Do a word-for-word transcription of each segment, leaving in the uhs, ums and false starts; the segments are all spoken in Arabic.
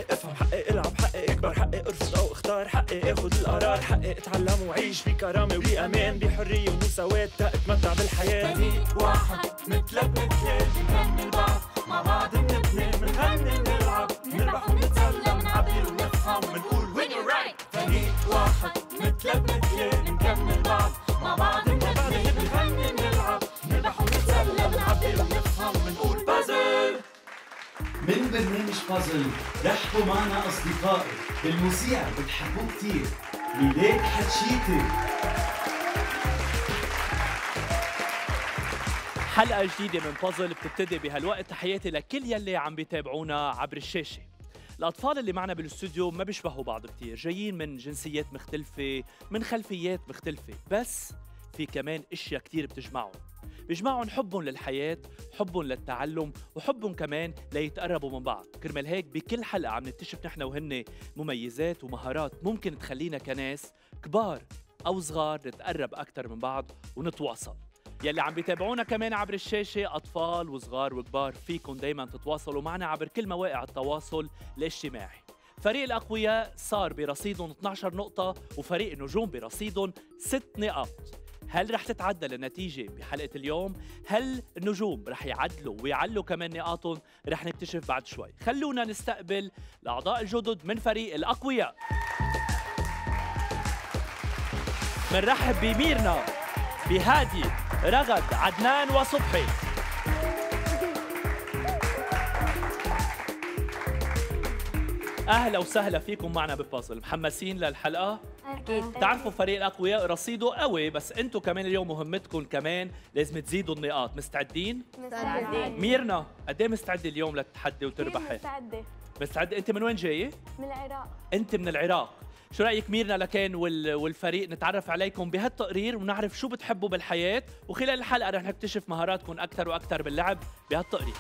حقق افهم حقق العب حقق اكبر حقق ارفض او اختار حقق اخد القرار حقق اتعلم وعيش بكرامة وبأمان بحرية ومساواة تتمتع بالحياة. فريق واحد مثلك مثلك نكمل بعض مع بعض بنبني بنغني بنلعب بنربح ونتسلى بنعبر ونفهم بنقول when you're right. فريق واحد مثلك مثلك نكمل بعض مع بعض بنبني بنغني بنلعب بنربح ونتسلى بنعبر ونفهم بنقول بازل. من برنامج بازل رحبوا معنا أصدقائي المذيع بتحبوه كتير ميلاد حتشيتي. حلقة جديدة من بازل بتبتدي بهالوقت. تحياتي لكل يلي عم بيتابعونا عبر الشاشة. الأطفال اللي معنا بالاستوديو ما بيشبهوا بعض كتير، جايين من جنسيات مختلفة، من خلفيات مختلفة، بس في كمان اشياء كتير بتجمعهم. بيجمعهم حبهم للحياة، حبهم للتعلم، وحبهم كمان ليتقربوا من بعض. كرمال هيك بكل حلقة عم نكتشف نحن وهن مميزات ومهارات ممكن تخلينا كناس كبار أو صغار نتقرب أكتر من بعض ونتواصل. يلي عم بيتابعونا كمان عبر الشاشة أطفال وصغار وكبار، فيكم دايما تتواصلوا معنا عبر كل مواقع التواصل الاجتماعي. فريق الأقوياء صار برصيدهم اثنعش نقطة وفريق النجوم برصيدهم ست نقاط. هل رح تتعدل النتيجة بحلقة اليوم؟ هل النجوم رح يعدلوا ويعلوا كمان نقاطهم؟ رح نكتشف بعد شوي. خلونا نستقبل الأعضاء الجدد من فريق الأقوياء. منرحب بميرنا، بهادي، رغد، عدنان وصبحي. أهلا وسهلا فيكم معنا ببازل. محمسين للحلقة؟ أكيد. تعرفوا فريق الأقوياء رصيده قوي، بس أنتم كمان اليوم مهمتكم كمان لازم تزيدوا النقاط. مستعدين؟ مستعدين. ميرنا قد ايه مستعدة اليوم للتحدي وتربحي؟ مستعدة. مستعدة. أنت من وين جاية؟ من العراق. أنت من العراق. شو رأيك ميرنا لكان والفريق نتعرف عليكم بهالتقرير ونعرف شو بتحبوا بالحياة، وخلال الحلقة رح نكتشف مهاراتكم أكثر وأكثر باللعب بهالتقرير.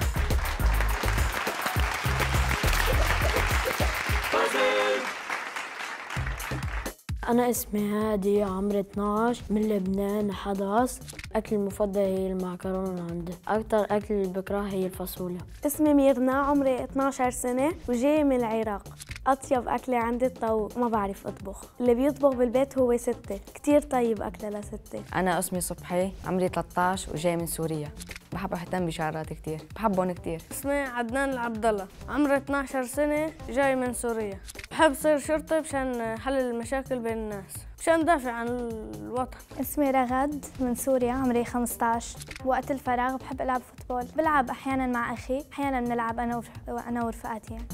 أنا اسمي هادي، عمري اثنعش، من لبنان، حدث. أكلي المفضل هي المعكرونة عندي، أكتر أكل اللي بكرهه هي الفاصوليا. اسمي ميرنا، عمري اثنعش سنة وجاي من العراق. أطيب أكلة عندي الطاووق، ما بعرف أطبخ. اللي بيطبخ بالبيت هو ستي، كتير طيب أكله لستي. أنا اسمي صبحي، عمري ثلاثة عشر وجاي من سوريا. بحب أهتم بشعرات كتير، بحبهم كتير. اسمي عدنان العبد الله، عمري اثنعش سنة، جاي من سوريا. بحب صير شرطي مشان حل المشاكل بين الناس، مشان ندافع عن الوطن. اسمي رغد، من سوريا، عمري خمسة عشر. وقت الفراغ بحب ألعب فوتبول، بلعب أحياناً مع أخي، أحياناً بنلعب أنا وأنا ورفقاتي يعني.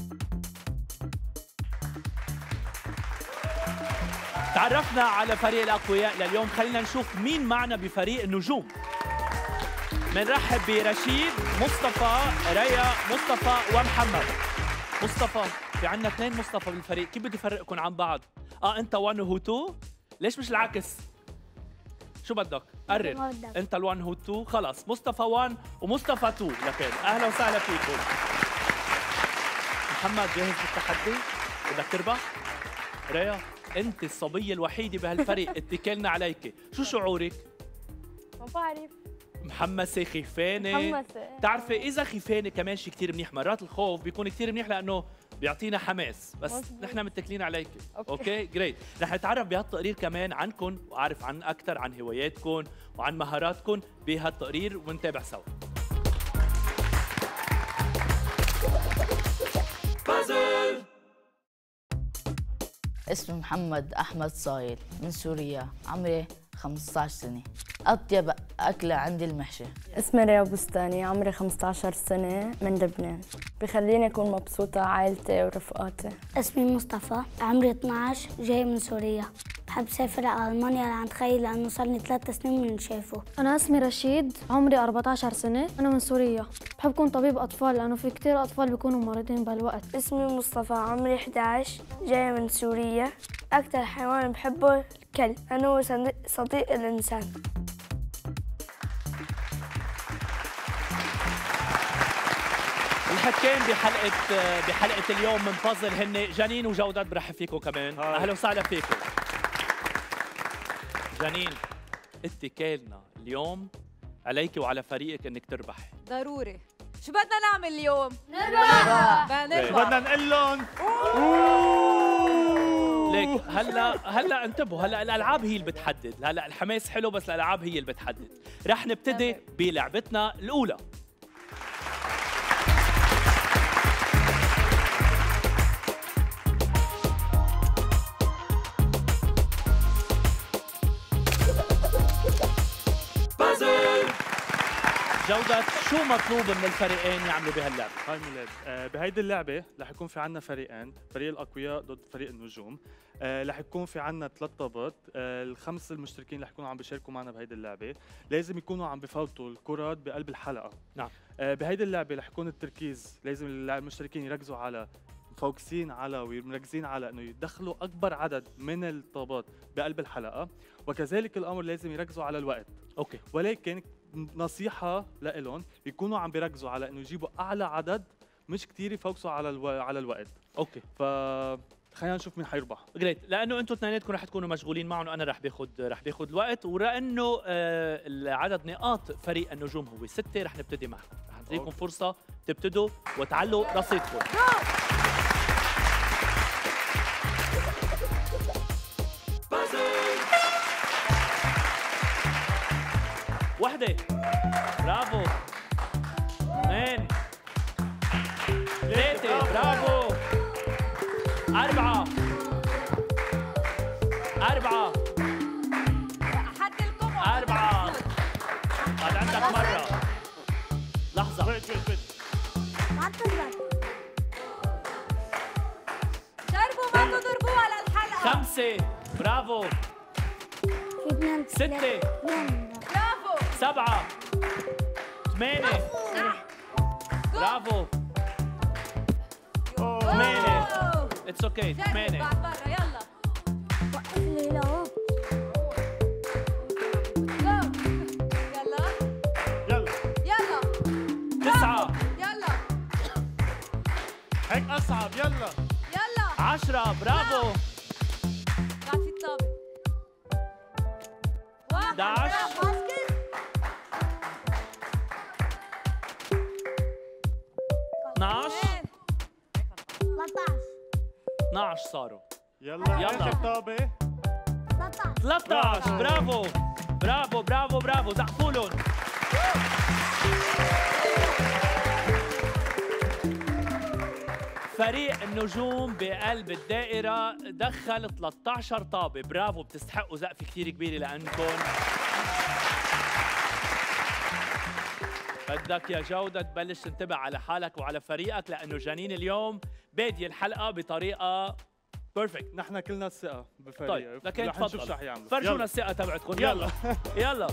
تعرفنا على فريق الأقوياء لليوم، خلينا نشوف مين معنا بفريق النجوم. منرحب برشيد، مصطفى، ريا، مصطفى ومحمد. مصطفى، في عندنا اثنين مصطفى بالفريق، كيف بدي افرقكم عن بعض؟ اه انت واحد وهو اثنين؟ ليش مش العكس؟ شو بدك؟ قرر. انت ال1 هو اثنين، خلص مصطفى واحد ومصطفى اثنين لكن. اهلا وسهلا فيكم. محمد جاهز للتحدي؟ بدك تربح؟ ريا، انت الصبية الوحيدة بهالفريق، اتكلنا عليك، شو شعورك؟ ما بعرف. محمسة، خيفانة؟ محمسة. بتعرفي إذا خيفانة كمان شيء كثير منيح، مرات الخوف بيكون كثير منيح لأنه بيعطينا حماس، بس مزبوط. نحن متكلين عليك. أوكي, أوكي؟ جريت. رح نتعرف بهالتقرير كمان عنكم وأعرف عن أكثر عن هواياتكم وعن مهاراتكم بهالتقرير ونتابع سوا. بازل. اسمي محمد أحمد صايل، من سوريا، عمري خمسة عشر سنة. أطيب أكلة عندي المحشي. اسمي ريا بستاني، عمري خمسة عشر سنة، من لبنان. بخليني أكون مبسوطة عائلتي ورفقاتي. اسمي مصطفى، عمري اثنعش، جاي من سوريا. بحب سافر على ألمانيا لعند خيي لأنه صار لي ثلاث سنين من شايفه. أنا اسمي رشيد، عمري أربعة عشر سنة، أنا من سوريا. بحب أكون طبيب أطفال لأنه في كتير أطفال بيكونوا مريضين بهالوقت. اسمي مصطفى، عمري إحدى عشر، جاي من سوريا. أكثر حيوان بحبه الكلب، أنا هو صديق الإنسان. الحكام بحلقة بحلقة اليوم من بازل هن جنين وجودات، برحب فيكم كمان. أهلا وسهلا فيكم. جنين، اتكالنا اليوم عليك وعلى فريقك انك تربحي. ضروري. شو بدنا نعمل اليوم؟ نربح بدنا نربح بدنا نقول لهم ليك هلا هلا انتبهوا، هلا الالعاب هي اللي بتحدد، هلا الحماس حلو بس الالعاب هي اللي بتحدد. رح نبتدي بلعبتنا الاولى. جودة، شو مطلوب من الفريقين يعملوا بهاللعبة؟ هاي ميلاد، آه بهيدي اللعبة رح يكون في عنا فريقين، فريق الأقوياء ضد فريق النجوم. آه رح يكون في عنا ثلاث طابات، آه الخمس المشتركين رح يكونوا عم بيشاركوا معنا بهيدي اللعبة، لازم يكونوا عم بفوتوا الكرات بقلب الحلقة. نعم. آه بهيدي اللعبة رح يكون التركيز، لازم المشتركين يركزوا على مفوكسين على ومركزين على انه يدخلوا اكبر عدد من الطابات بقلب الحلقة، وكذلك الامر لازم يركزوا على الوقت. اوكي. ولكن نصيحة لإلهم يكونوا عم بيركزوا على انه يجيبوا اعلى عدد، مش كتير يفوكسوا على الو... على الوقت. اوكي. ف خلينا نشوف مين حيربح. جريت، لانه انتم اثنيناتكم رح تكونوا مشغولين معهم وانا رح باخذ رح باخذ الوقت، ولانه آه عدد نقاط فريق النجوم هو ستة، رح نبتدي معكم، رح نعطيكم فرصة تبتدوا وتعلوا رصيدكم. وحدة، برافو. اثنين، ثلاثة، برافو. أربعة، أربعة، حدلكم أربعة. بعد عندك مرة. لحظة. ويت ويت ويت. جربوا ما تضربوا على الحلقة. خمسة، برافو. ستة، برافو. سبعة، ثمانية، برافو. ثمانية، اتس اوكي، ثمانية. بعد برا يلا. وقف لي لهون. يلا. يلا. يلا. تسعة. يلا. هيك أصعب، يلا. يلا. عشرة، برافو. بعد في الطابة. أحد عشر. اثنعش. اثنعش صاروا. يلا يلا. آخر طابة. ثلاثة عشر، برافو. برافو برافو برافو، زقفوا لهم. فريق النجوم بقلب الدائرة دخل ثلاثة عشر طابة، برافو، بتستحقوا زقفة كثير كبيرة لأنكم. بدك يا جودة تبلش تنتبه على حالك وعلى فريقك، لأنه جنين اليوم بادية الحلقة بطريقة بيرفكت. نحن كلنا الثقة بفريق. طيب لكن رح نشوف شو تفضل رح يعملوا. فرجونا الثقة تبعتكم. يلا يلا.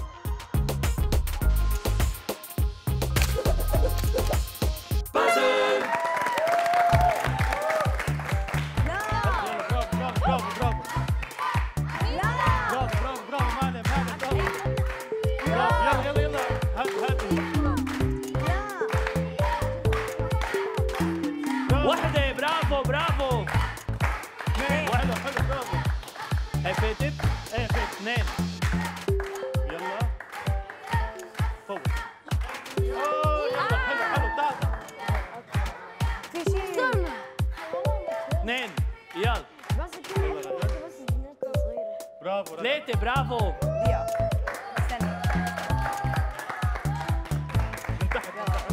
وحدة، برافو برافو. اثنين، حلو حلو، برافو. هي فاتت؟ ايه فاتت. اثنين. يلا. فوت. اوه يلا، حلو حلو، تعال. في شيء. اثنين، يلا. بس كده بس نقطة صغيرة. برافو. ثلاثة، برافو. دقيقة. استنى. من تحت من تحت.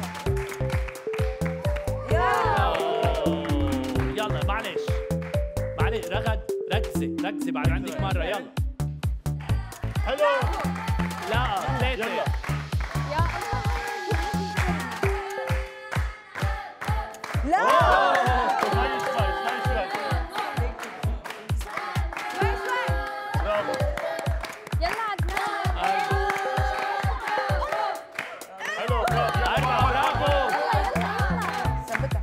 يلا معلش معلش، رغد ركزي ركزي، بعد عندك مرة. يلا. حلو. لا، ثلاثة. يلا. لا. هاي شوي هاي شوي. شوي شوي. برافو. يلا عدنان. حلو، برافو. أربعة، برافو. ثبتها.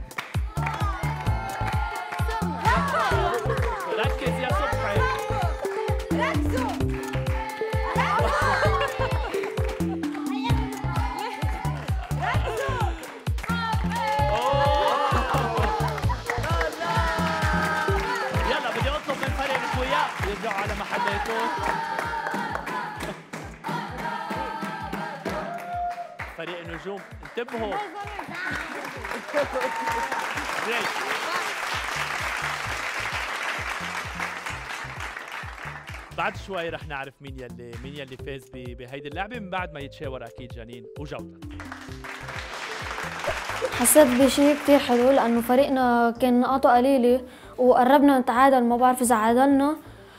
ركز يا صبحي. ركزوا. النجوم انتبهوا. بعد شوي رح نعرف مين يلي مين يلي فاز بهيدي اللعبه من بعد ما يتشاور اكيد جنين وجودة. حسيت بشيء كتير حلو لأنه فريقنا كان نقاطه قليلة وقربنا نتعادل، ما بعرف إذا عادلنا،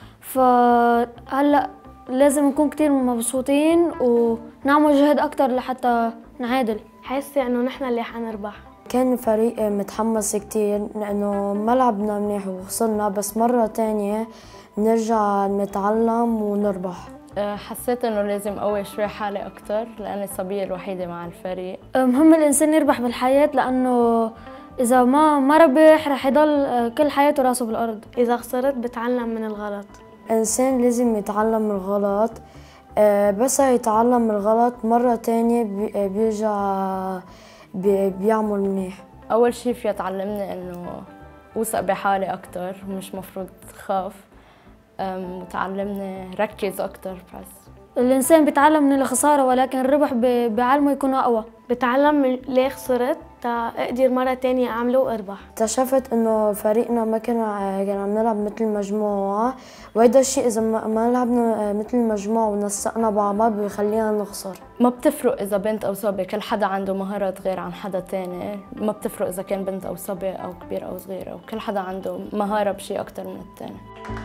فهلأ لازم نكون كتير مبسوطين ونعمل جهد أكتر لحتى نعادل. حاسة إنه نحن اللي حنربح. كان فريق متحمس كتير لأنه ما لعبنا منيح وخسرنا، بس مرة تانية نرجع نتعلم ونربح. حسيت انه لازم اقوي شوي حالي اكثر لاني الصبيه الوحيده مع الفريق. مهم الانسان يربح بالحياه، لانه اذا ما ما ربح رح يضل كل حياته راسه بالارض. اذا خسرت بتعلم من الغلط. الانسان لازم يتعلم من الغلط، بس يتعلم من الغلط مره تانية بيرجع بيعمل منيح. اول شيء فيها تعلمني انه اوثق بحالي اكثر، مش مفروض خاف، وتعلمني ركز أكتر. بس الإنسان بيتعلم من الخسارة، ولكن الربح بعلمه يكون أقوى. بتعلم من ليه خسرت تا أقدر مرة تانية أعمله وأربح. اكتشفت إنه فريقنا ما كان كان عم نلعب مثل مجموعة، وهذا الشيء إذا ما لعبنا مثل مجموعة ونسقنا بعض بيخلينا نخسر. ما بتفرق إذا بنت أو صبي، كل حدا عنده مهارات غير عن حدا تاني، ما بتفرق إذا كان بنت أو صبي أو كبير أو صغير، وكل حدا عنده مهارة بشيء أكتر من التاني.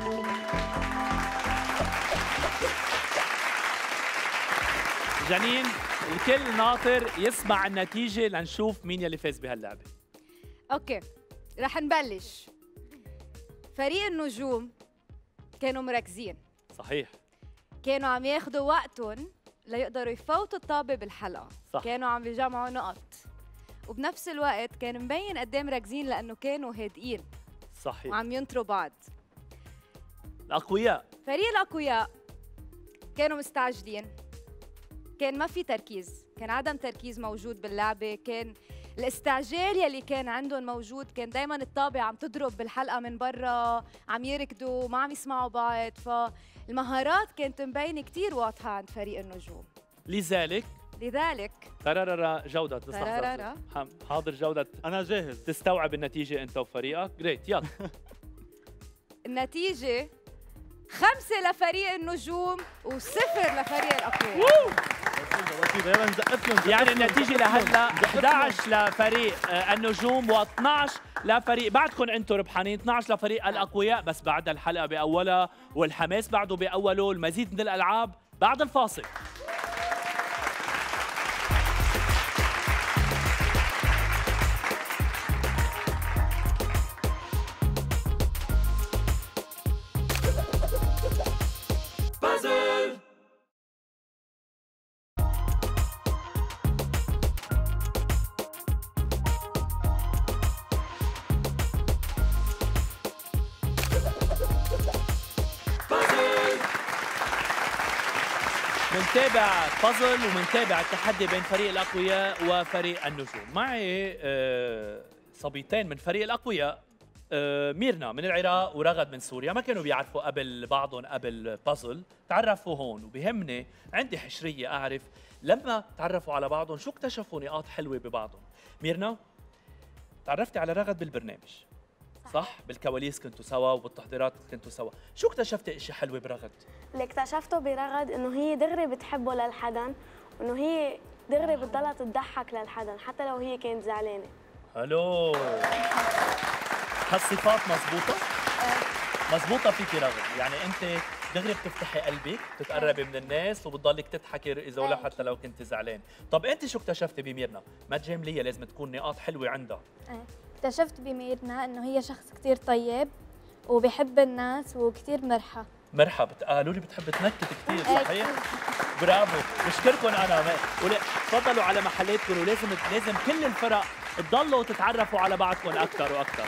جنين، الكل ناطر يسمع النتيجة لنشوف مين يلي فاز بهاللعبة. اوكي، رح نبلش. فريق النجوم كانوا مركزين. صحيح. كانوا عم ياخذوا وقتهم ليقدروا يفوتوا الطابة بالحلقة. صح. كانوا عم بيجمعوا نقط. وبنفس الوقت كان مبين قد ايه مركزين لأنه كانوا هادئين. صحيح. وعم ينطروا بعض. الأقوياء. فريق الأقوياء كانوا مستعجلين. كان ما في تركيز، كان عدم تركيز موجود باللعبة، كان الاستعجال يلي كان عندهم موجود، كان دايما الطابة عم تضرب بالحلقة من برا، عم يركضوا، ما عم يسمعوا بعض، فالمهارات كانت مبينة كتير واضحة عند فريق النجوم. لذلك لذلك ترارارا جودة ترارارا حاضر جودة، أنا جاهز. تستوعب النتيجة أنت وفريقك؟ جريت، يلا. النتيجة خمسة لفريق النجوم وصفر لفريق الأقوياء. يعني النتيجة لهلا إحدى عشر لفريق النجوم واثنعش لفريق، بعدكم انتم ربحانين، اثنعش لفريق الأقوياء، بس بعد الحلقة بأولها والحماس بعده بأوله، المزيد من الألعاب بعد الفاصل. منتابع بازل ومنتابع التحدي بين فريق الأقوياء وفريق النجوم. معي صبيتين من فريق الأقوياء، ميرنا من العراق ورغد من سوريا. ما كانوا بيعرفوا قبل بعضهم قبل بازل، تعرفوا هون، وبهمني عندي حشرية أعرف لما تعرفوا على بعضهم شو اكتشفوا نقاط حلوة ببعضهم. ميرنا، تعرفتي على رغد بالبرنامج صح؟ بالكواليس كنتوا سوا وبالتحضيرات كنتوا سوا، شو اكتشفتي اشي حلوة برغد؟ اللي اكتشفته برغد انه هي دغري بتحبه للحدا، وانه هي دغري بتضلها تضحك للحدا حتى لو هي كانت زعلانة. الو، هالصفات مزبوطة؟ مزبوطة فيكي رغد، يعني انت دغري بتفتحي قلبك، بتتقربي من الناس وبتضلك تضحكي اذا ولا حتى لو كنت زعلان. طب انت شو اكتشفتي بميرنا؟ ما تجامليها، لازم تكون نقاط حلوة عندها. اكتشفت بميرنا انه هي شخص كثير طيب وبيحب الناس وكثير مرحة. مرحة، قالوا لي بتحب تنكت كثير، صحيح؟ برافو، بشكركم انا. تفضلوا على محلاتكم، ولازم لازم كل الفرق تضلوا تتعرفوا على بعضكم اكثر واكثر.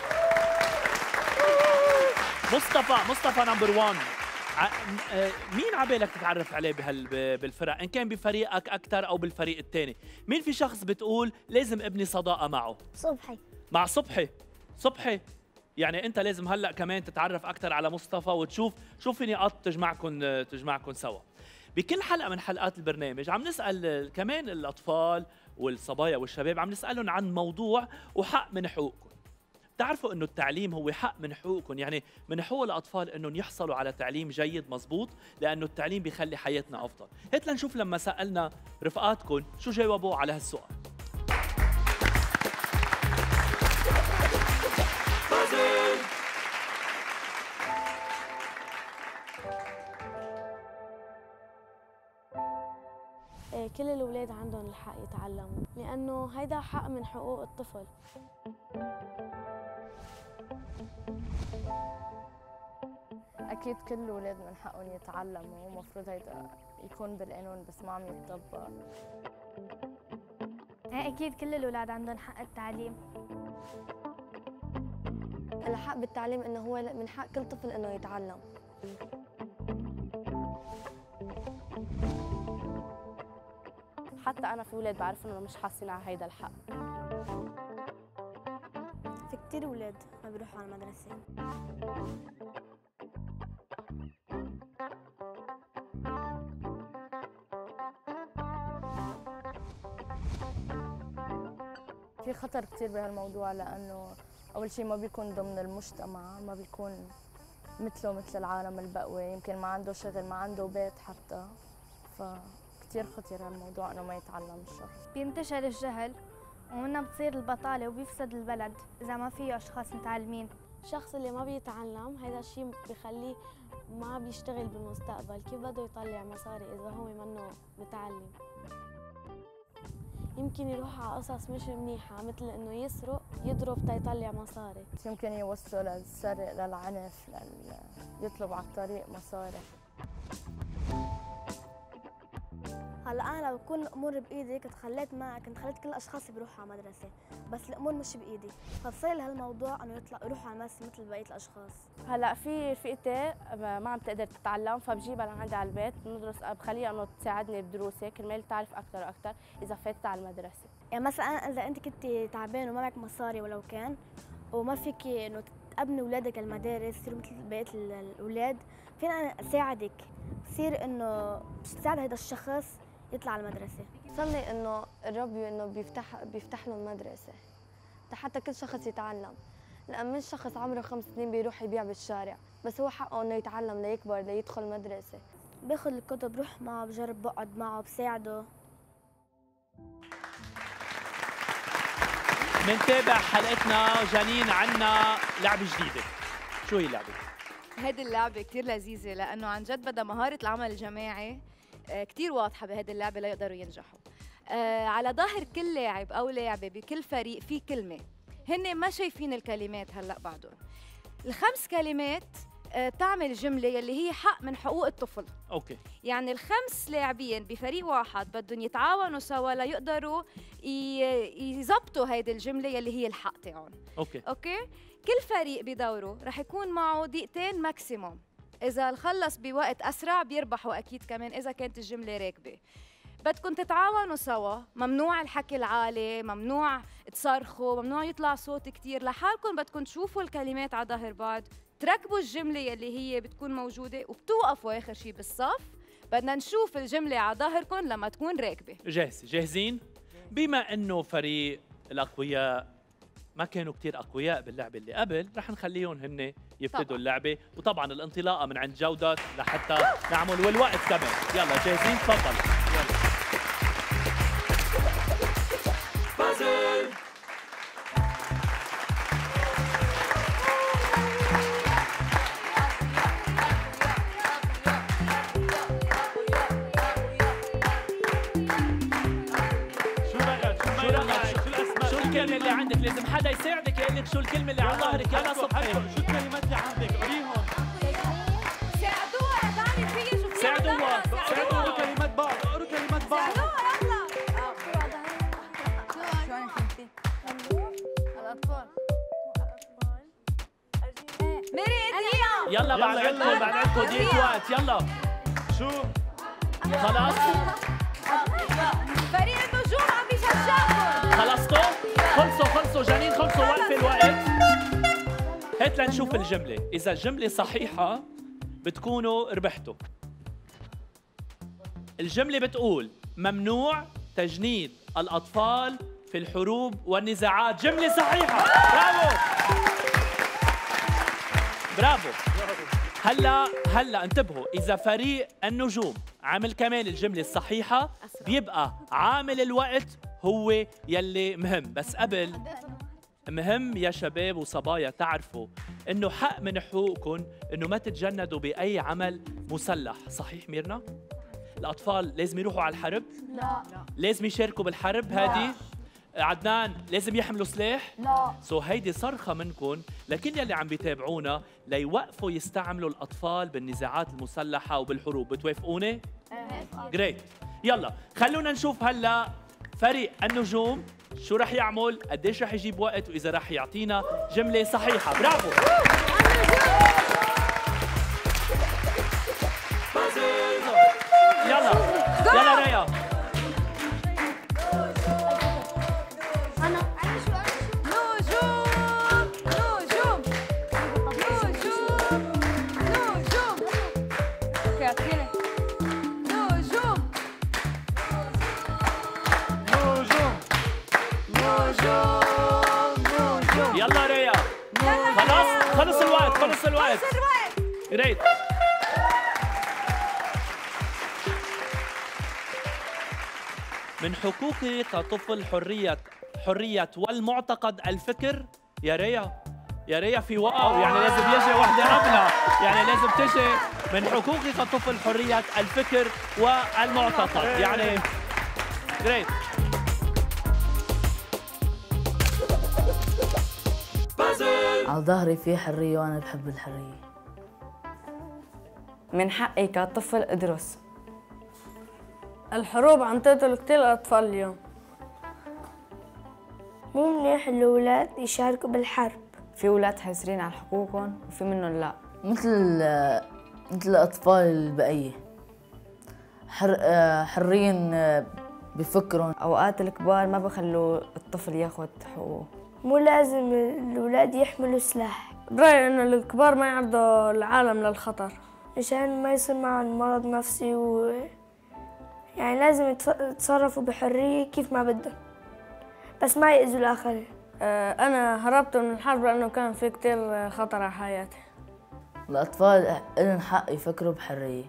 مصطفى، مصطفى نمبر واحد، مين عبالك تتعرف عليه بهال بالفرق؟ ان كان بفريقك اكثر او بالفريق الثاني، مين في شخص بتقول لازم ابني صداقة معه؟ صبحي. مع صبحي. صبحي يعني انت لازم هلا كمان تتعرف اكثر على مصطفى وتشوف شو في نقاط تجمعكم تجمعكم سوا. بكل حلقه من حلقات البرنامج عم نسال كمان الاطفال والصبايا والشباب، عم نسالهم عن موضوع وحق من حقوقكم. بتعرفوا انه التعليم هو حق من حقوقكم، يعني من حقوق الاطفال انهم يحصلوا على تعليم جيد مزبوط، لانه التعليم بيخلي حياتنا افضل. هات لنشوف لما سالنا رفقاتكم شو جاوبوا على هالسؤال. كل الأولاد عندهم الحق يتعلموا، لأنه هيدا حق من حقوق الطفل. أكيد كل الأولاد من حقهم يتعلموا، ومفروض هيدا يكون بالقانون بس ما عم يتطبق. أكيد كل الأولاد عندهم حق التعليم. الحق بالتعليم إنه هو من حق كل طفل إنه يتعلم. حتى أنا في أولاد بعرف إنه مش حاسين على هيدا الحق. في كتير أولاد ما بيروحوا على المدرسة. في خطر كتير بهالموضوع، لأنه أول شيء ما بيكون ضمن المجتمع، ما بيكون مثله مثل العالم البقوي، يمكن ما عنده شغل، ما عنده بيت حتى، فكتير خطير هالموضوع إنه ما يتعلم الشخص. بينتشر الجهل ومنها بتصير البطالة وبيفسد البلد إذا ما فيه أشخاص متعلمين. الشخص اللي ما بيتعلم هذا الشيء بخليه ما بيشتغل بالمستقبل، كيف بده يطلع مصاري إذا هو منه متعلم؟ يمكن يروح على قصص مش منيحة، مثل إنه يسرق يضرب تيطلع مصاري. يمكن يوصلوا للسرق، للعنف، لل... يطلب على الطريق مصاري. هلا انا لو بكون الامور بايدي كنت خليت ما كنت خليت كل الاشخاص يروحوا على مدرسه، بس الامور مش بايدي، فبصير لهالموضوع انه يطلع يروحوا على المدرسه مثل بقيه الاشخاص. هلا في رفيقتي ما عم تقدر تتعلم، فبجيبها لعندي على البيت بندرس، بخليها انه تساعدني بدروسي كرمال تعرف اكثر واكثر اذا فاتت على المدرسه. يعني مثلا اذا انت كنت تعبان وما معك مصاري ولو كان، وما فيك انه تقبني اولادك المدارس يصيروا مثل بقيه الاولاد، فينا انا اساعدك، بصير انه تساعد هذا الشخص يطلع على المدرسة. صلي إنه الرب إنه بيفتح بيفتح له المدرسة حتى كل شخص يتعلم، لأن مش شخص عمره خمس سنين بيروح يبيع بالشارع، بس هو حقه إنه يتعلم ليكبر ليدخل مدرسة. باخذ الكتب، بروح معه، بجرب بقعد معه، بساعده. منتابع حلقتنا جنين، عنا لعبة جديدة. شو هي اللعبة؟ هيدي اللعبة كتير لذيذة لأنه عن جد بدها مهارة العمل الجماعي كتير واضحة بهيدي اللعبة ليقدروا ينجحوا. آه على ظهر كل لاعب أو لاعبة بكل فريق في كلمة، هن ما شايفين الكلمات هلأ بعدهم. الخمس كلمات آه بتعمل جملة يلي هي حق من حقوق الطفل. أوكي. يعني الخمس لاعبين بفريق واحد بدهم يتعاونوا سوا ليقدروا يزبطوا هيدي الجملة يلي هي الحق تاعهم. أوكي. أوكي؟ كل فريق بدوره رح يكون معه دقيقتين ماكسيموم. إذا خلص بوقت أسرع بيربحوا أكيد كمان إذا كانت الجملة راكبة. بدكم تتعاونوا سوا، ممنوع الحكي العالي، ممنوع تصرخوا، ممنوع يطلع صوت كتير، لحالكم بدكم تشوفوا الكلمات على ظهر بعض، تركبوا الجملة يلي هي بتكون موجودة وبتوقفوا آخر شي بالصف، بدنا نشوف الجملة على ظهركم لما تكون راكبة. جاهزة، جاهزين؟ بما إنه فريق الأقوياء ما كانوا كتير أقوياء باللعبة اللي قبل، رح نخليهم هن يبتدوا طبعا. اللعبة، وطبعا الانطلاقة من عند جودة لحتى نعمل والوقت كمان. يلا جاهزين؟ تفضل. يلا. بازل. الكلمة اللي عندك لازم حدا يساعدك يقول لك شو الكلمة اللي على ظهرك. يلا صبحي شو الكلمات اللي عندك؟ قريهم. ساعدوها، تعالي فيي شوفي. ساعدوها، ساعدوها كلمات بعض، اقروا كلمات بعض. ساعدوها يلا. شو أنا فهمتي؟ الأطفال. مريت يلا بعد عندكم، بعد عندكم دقيقة وقت. يلا. شو؟ خلاص؟ فريق النجوم عم بيشجعكم. خلصتوا؟ خلصوا خلصوا جنين، خلصوا، وقف الوقت. هات لنشوف الجملة، إذا الجملة صحيحة بتكونوا ربحتوا. الجملة بتقول ممنوع تجنيد الأطفال في الحروب والنزاعات. جملة صحيحة. برافو برافو. هلا هلا انتبهوا، إذا فريق النجوم عمل كمان الجملة الصحيحة بيبقى عامل الوقت هو يلي مهم. بس قبل، مهم يا شباب وصبايا تعرفوا إنه حق من حقوقكم إنه ما تتجندوا بأي عمل مسلح. صحيح ميرنا؟ الأطفال لازم يروحوا على الحرب؟ لا. لازم يشاركوا بالحرب هذه؟ عدنان لازم يحملوا سلاح؟ لا. سو هيدي صرخة منكم لكل يلي عم بيتابعونا ليوقفوا يستعملوا الأطفال بالنزاعات المسلحة وبالحروب. بتوافقوني؟ جريت. يلا خلونا نشوف هلا فريق النجوم شو رح يعمل، قديش رح يجيب وقت، وإذا رح يعطينا جملة صحيحة. برافو. يلا يلا ريا. يلا ريا. خلاص خلص الوقت خلص الوقت. جريت. من حقوقي كطفل حرية حرية والمعتقد الفكر. يا ريا يا ريا في وقع، يعني لازم يجي وحدة قبلها، يعني لازم تجي. من حقوقي كطفل حرية الفكر والمعتقد، يعني جريت. على ظهري في حرية وأنا بحب الحرية. من حقي كطفل أدرس. الحروب عم تقتل كثير الأطفال اليوم. مو منيح الأولاد يشاركوا بالحرب. في أولاد حاسرين على حقوقهم وفي منهم لا. مثل مثل الأطفال البقية، حر حرين بفكرهم. أوقات الكبار ما بخلوا الطفل ياخذ حقوقه. مو لازم الأولاد يحملوا سلاح. برأيي إنه الكبار ما يعرضوا العالم للخطر مشان ما يصير معهم مرض نفسي، و يعني لازم يتصرفوا بحرية كيف ما بدهم، بس ما يأذوا الآخرين. أه أنا هربت من الحرب لأنه كان في كتير خطر على حياتي. الأطفال لهم حق يفكروا بحرية.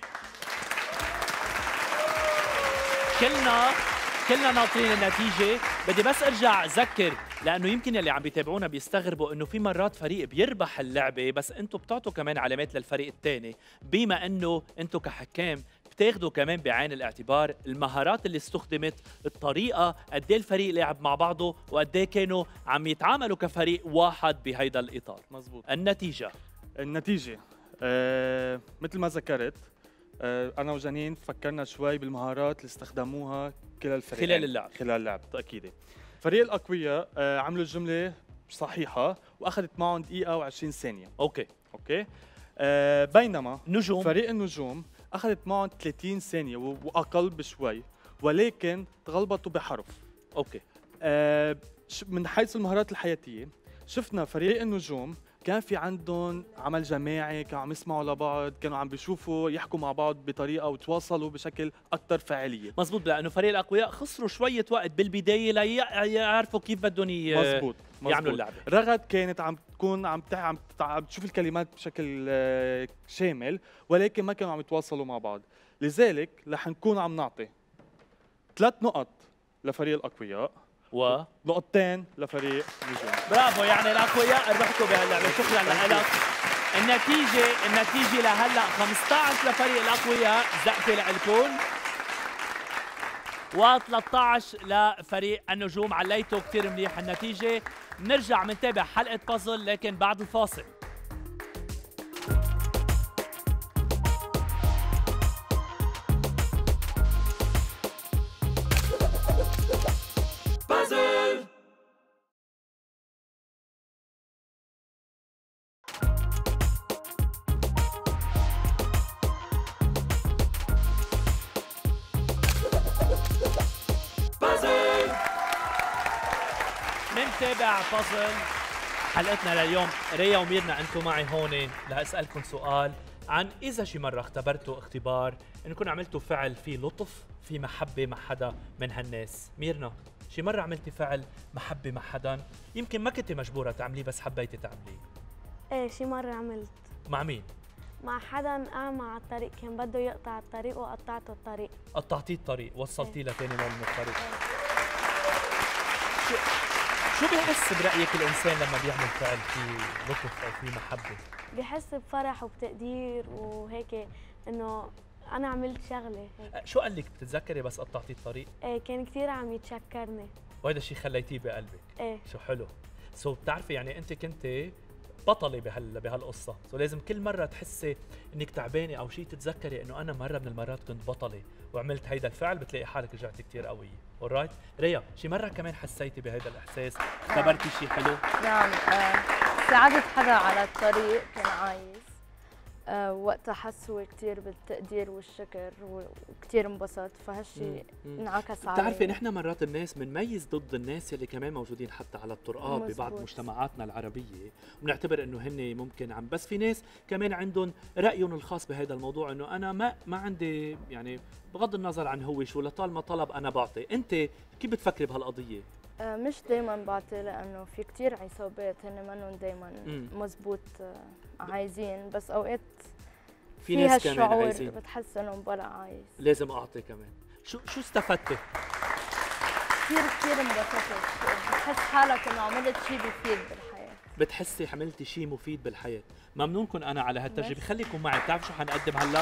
كلنا كلنا ناطرين النتيجة. بدي بس ارجع اذكر، لانه يمكن يلي عم بيتابعونا بيستغربوا انه في مرات فريق بيربح اللعبة بس انتم بتعطوا كمان علامات للفريق الثاني، بما انه انتم كحكام بتاخذوا كمان بعين الاعتبار المهارات اللي استخدمت، الطريقة، قد ايه الفريق لعب مع بعضه، وقد ايه كانوا عم يتعاملوا كفريق واحد بهيدا الإطار. مزبوط. النتيجة النتيجة آه مثل ما ذكرت، آه أنا وجنين فكرنا شوي بالمهارات اللي استخدموها كلا الفريقين خلال اللعب خلال اللعب تأكيدي. فريق الأقوياء آه عملوا الجملة صحيحة وأخذت معهم دقيقة وعشرين ثانية. أوكي أوكي آه بينما نجوم فريق النجوم أخذت معهم ثلاثين ثانية وأقل بشوي، ولكن تغلبطوا بحرف. أوكي آه من حيث المهارات الحياتية شفنا فريق النجوم كان في عندهم عمل جماعي، كانوا عم يسمعوا لبعض، كانوا عم بيشوفوا يحكوا مع بعض بطريقه وتواصلوا بشكل اكثر فاعليه. مزبوط، لانه فريق الاقوياء خسروا شويه وقت بالبدايه ليعرفوا كيف بدهم مزبوط يعملوا اللعبه. رغد كانت عم تكون عم عم عم تشوف الكلمات بشكل شامل، ولكن ما كانوا عم يتواصلوا مع بعض. لذلك رح نكون عم نعطي ثلاث نقط لفريق الاقوياء و نقطتين لفريق نجوم. برافو، يعني الاقوياء ربحتوا بهاللعبه. شكرا لك. النتيجه النتيجه لهلا خمسة عشر لفريق الاقوياء، زقفه لكم، و13 لفريق النجوم. عليتوا كثير منيح النتيجه. بنرجع بنتابع حلقه بازل لكن بعد الفاصل. منتابع بازل حلقتنا لليوم. ريا وميرنا انتم معي هون لاسالكم سؤال. عن إذا شي مرة اختبرتوا اختبار إنكم عملتوا فعل فيه لطف، في محبة مع حدا من هالناس. ميرنا، شي مرة عملتي فعل محبة مع حدا يمكن ما كنتي مجبورة تعمليه بس حبيتي تعمليه؟ ايه شي مرة عملت. مع مين؟ مع حدا أعمى على الطريق، كان بده يقطع الطريق وقطعته الطريق. قطعتيه الطريق، وصلتيه ايه. لتاني مول من الطريق. شو شو بيحس برأيك الإنسان لما بيعمل فعل فيه لطف أو فيه محبة؟ بحس بفرح وبتقدير وهيك إنه أنا عملت شغلة هيك. شو قال لك بتتذكري بس قطعتي الطريق؟ ايه كان كثير عم يتشكرني. وهذا الشيء خليتيه بقلبك. ايه شو حلو. سو بتعرفي يعني انت كنت بطلة بهال بهالقصة، سو لازم كل مرة تحسي انك تعبانة او شيء تتذكري انه انا مرة من المرات كنت بطلة وعملت هيدا الفعل، بتلاقي حالك رجعتي كثير قوية. اورايت؟ ريا، شي مرة كمان حسيتي بهيدا الاحساس؟ اختبرتي شيء حلو؟ نعم، آه ساعدت حدا على الطريق كان عايز، آه وقتها حس هو كثير بالتقدير والشكر وكثير انبسط، فهالشيء انعكس عليه. بتعرفي نحن مرات الناس بنميز ضد الناس اللي كمان موجودين حتى على الطرقات ببعض مجتمعاتنا العربيه، وبنعتبر انه هن ممكن عم، بس في ناس كمان عندهم رايهم الخاص بهذا الموضوع، انه انا ما ما عندي يعني بغض النظر عن هو شو، لطالما طلب انا بعطي. انت كيف بتفكري بهالقضيه؟ آه مش دائما بعطي، لانه في كثير عصابات هن منهم دائما مزبوط آه عايزين، بس اوقات في ناس كمان عايزين بتحس انه بلا عايز لازم اعطي كمان. شو شو استفدتي؟ كثير كثير انبسطت، بتحس حالك انه عملت شيء بيفيد بالحياه، بتحسي عملتي شيء مفيد بالحياه. ممنونكم انا على هالتجربه، خليكم معي. بتعرفوا شو حنقدم هلا؟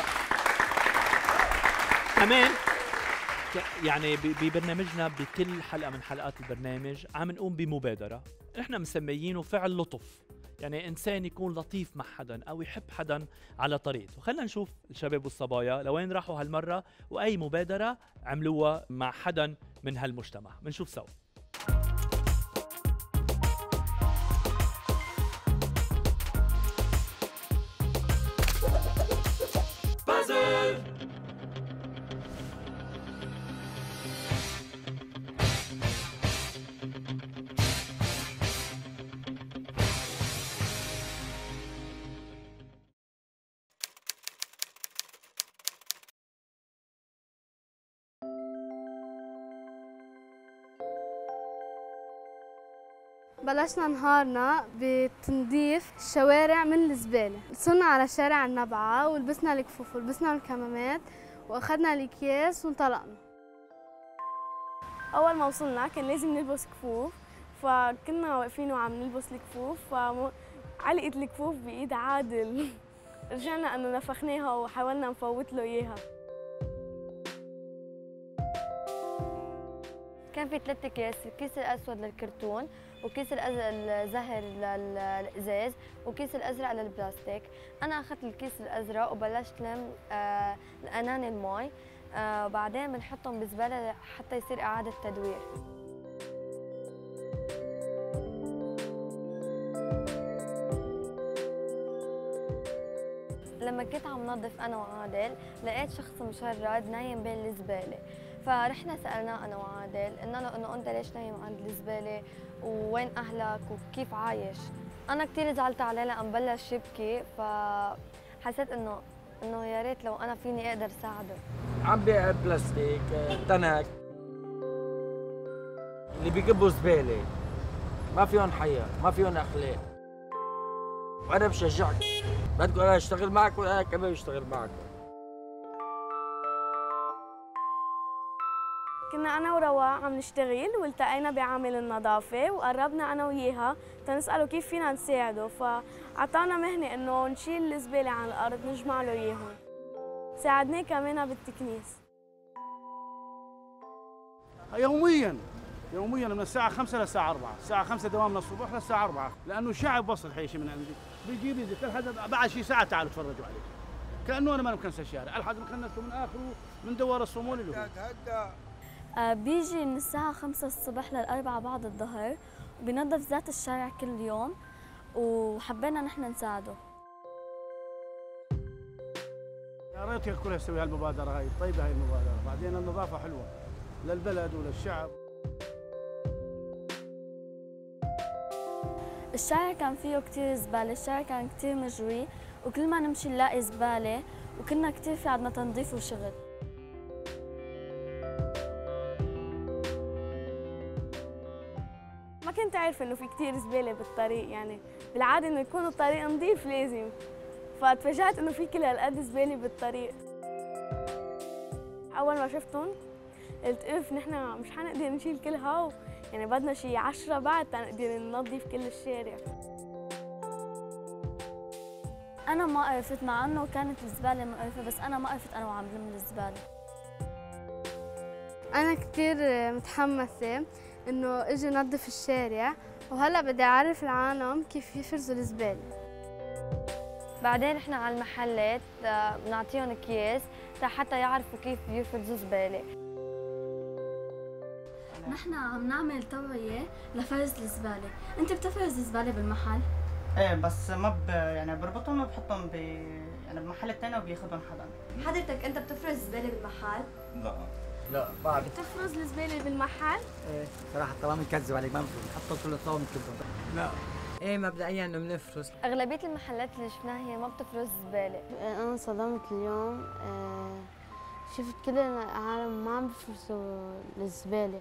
كمان يعني ببرنامجنا بكل حلقه من حلقات البرنامج عم نقوم بمبادره نحن مسميينه فعل لطف، يعني انسان يكون لطيف مع حدا او يحب حدا على طريقته. خلينا نشوف الشباب والصبايا لوين راحوا هالمره واي مبادره عملوها مع حدا من هالمجتمع. بنشوف سوا. بلشنا نهارنا بتنظيف الشوارع من الزبالة، صرنا على شارع النبعة ولبسنا الكفوف ولبسنا الكمامات واخذنا الاكياس وانطلقنا. اول ما وصلنا كان لازم نلبس كفوف، فكنا واقفين وعم نلبس الكفوف، فعلقت الكفوف بايد عادل. رجعنا انه نفخناها وحاولنا نفوت له اياها. كان في ثلاث اكياس، الكيس الاسود للكرتون وكيس الزهر للازاز وكيس الازرق للبلاستيك. انا اخذت الكيس الازرق وبلشت لم آه الاناني المي، آه وبعدين بنحطهم بزباله حتى يصير اعاده تدوير. لما كنت عم نظف انا وعادل لقيت شخص مشرد نايم بين الزباله، فرحنا سالناه انا وعادل، قلنا له انه انت ليش نايم عند الزباله ووين اهلك وكيف عايش. انا كثير زعلت عليه لان بلش يبكي، فحسيت انه انه يا ريت لو انا فيني اقدر ساعده. عم بيع بلاستيك، تنك، اللي بيجيبوا زباله ما فيهم حياه، ما فيهم اخلاق. وانا بشجعك، بدكم انا اشتغل معك وانا كمان اشتغل معك. كنا أنا ورواء عم نشتغل والتقينا بعامل النظافة وقربنا أنا وياها تنسأله كيف فينا نساعده، فعطانا مهنة إنه نشيل الزبالة عن الأرض نجمع له إياهم. ساعدناه كمان بالتكنيس. يومياً يومياً من الساعة خمسة للساعة أربعة، الساعة خمسة دوامنا الصبح للساعة أربعة، لأنه شعب وصل حيشي من عندي، بيجي لي كل حدا بعد شي ساعة تعالوا تفرجوا عليه. كأنه أنا ما مكنسة الشارع، الحق مكنسته من آخره من دوار الصومول اللي هو. آه بيجي من الساعة خمسة الصبح للأربعة بعد الظهر، بينظف ذات الشارع كل يوم، وحبينا نحن نساعده. يا ريت كلها تسوي هالمبادرة هاي، طيبة هاي المبادرة، بعدين النظافة حلوة للبلد وللشعب. الشارع كان فيه كتير زبالة، الشارع كان كتير مجروي وكل ما نمشي نلاقي زبالة وكنا كتير في عنا تنظيف وشغل. ما كنت عارفة إنه في كتير زبالة بالطريق، يعني بالعادة إنه يكون الطريق نظيف لازم، فتفاجأت إنه في كل هالقد زبالة بالطريق. أول ما شفتهم قلت أوف نحن مش حنقدر نشيل كل هاو، يعني بدنا شي عشرة بعد تنقدر ننظف كل الشارع. أنا ما قرفت، مع إنه كانت الزبالة مقرفة، بس أنا ما قرفت أنا وعم بلم الزبالة. أنا كتير متحمسة إنه إجي نظف الشارع، وهلا بدي أعرف العالم كيف يفرزوا الزبالة. بعدين إحنا على المحلات بنعطيهم أكياس حتى يعرفوا كيف يفرزوا زبالة. نحن عم نعمل توعية لفرز الزبالة. أنت بتفرز الزبالة بالمحل؟ ايه بس ما ب... يعني بربطهم وبحطهم ب يعني بمحل الثاني وبياخذهم حدا. حضرتك أنت بتفرز الزبالة بالمحل؟ لا لا بعد. بتفرز الزبالة بالمحل؟ ايه صراحة طالما بنكذب عليك ما بنفرز، نحطهم كل الطاولة بنكبهم. لا ايه مبدئيا انه بنفرز. اغلبيه المحلات اللي شفناها هي ما بتفرز زباله. انا انصدمت اليوم، شفت كل العالم ما عم بيفرزوا الزباله.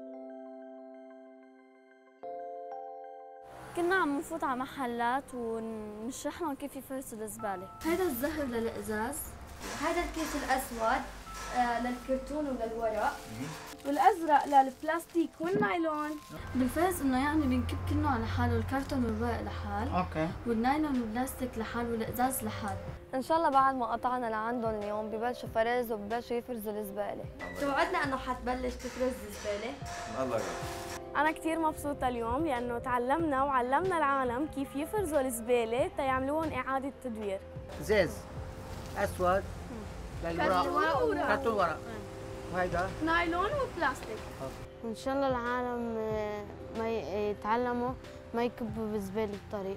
كنا عم نفوت على محلات ونشرح لهم كيف يفرزوا الزباله. هذا الزهر للازاز، هذا الكيس الاسود آه للكرتون وللورق، والازرق للبلاستيك والنايلون. بالفرز انه يعني بنكب كل نوع لحاله، الكرتون والورق لحال، اوكي، والنايلون والبلاستيك لحال، والازاز لحال. ان شاء الله بعد ما قطعنا لعندهم اليوم ببلشوا فرز وببلشوا يفرزوا الزباله. توعدنا انه حتبلش تفرز الزباله؟ الله يرضى. أنا كتير مبسوطة اليوم لأنه تعلمنا وعلمنا العالم كيف يفرزوا الزبالة تيعملوهم إعادة تدوير. زيز أسود للورق، كرتون ورق، وهيدا نايلون وبلاستيك. وإن شاء الله العالم ما يتعلموا ما يكبوا بالزبالة بالطريق.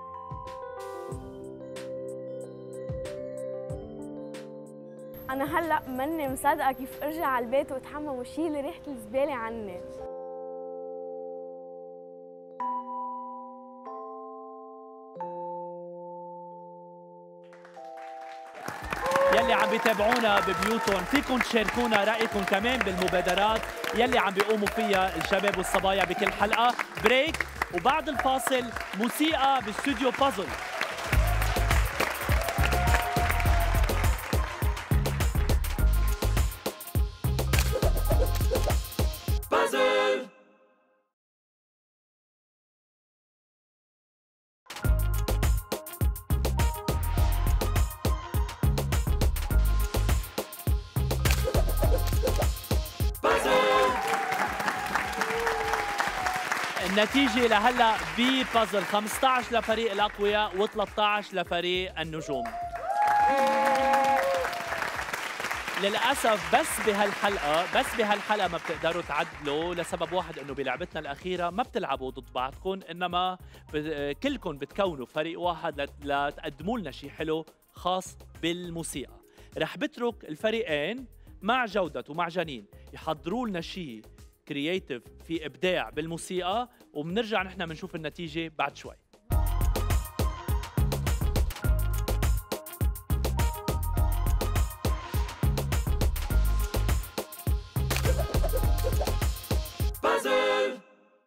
أنا هلأ ماني مصدقة كيف أرجع على البيت وأتحمم وشيل ريحة الزبالة عني. يلي عم بيتابعونا ببيوتهم فيكم تشاركونا رأيكم كمان بالمبادرات يلي عم بيقوموا فيها الشباب والصبايا بكل حلقة. بريك وبعد الفاصل موسيقى باستوديو بازل. بازل النتيجة لهلا ببازل خمسة عشر لفريق الأقوياء و13 لفريق النجوم. للأسف بس بهالحلقة بس بهالحلقة ما بتقدروا تعدلوا لسبب واحد، إنه بلعبتنا الأخيرة ما بتلعبوا ضد بعضكم، إنما كلكم بتكونوا فريق واحد لتقدموا لنا شيء حلو خاص بالموسيقى. رح بترك الفريقين مع جودة ومع جنين يحضروا لنا شيء كرييتيف في إبداع بالموسيقى، وبنرجع نحن بنشوف النتيجة بعد شوي. بازل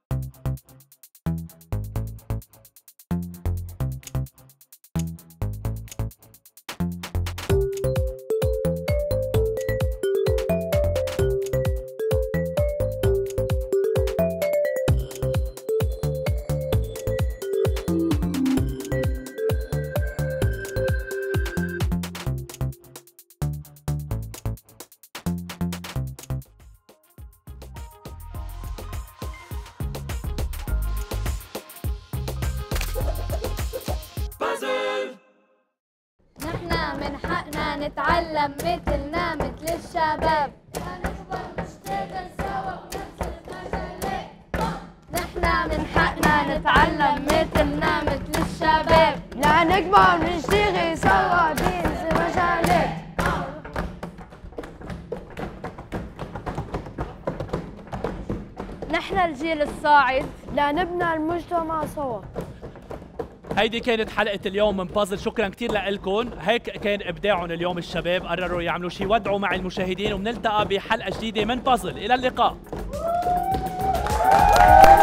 نحن من حقنا نتعلم مثلنا مثل الشباب، نشتغل سوا بنفس المجالات. نحن من حقنا نتعلم مثلنا مثل الشباب، لا نكبر ونشتغل سوا بنفس المجالات. نحن الجيل الصاعد، لا نبنى المجتمع سوا. هيدي كانت حلقة اليوم من بازل، شكرا كثير لكم. هيك كان إبداعهم اليوم الشباب، قرروا يعملوا شيء ودعوا مع المشاهدين، وبنلتقى بحلقة جديدة من بازل. إلى اللقاء.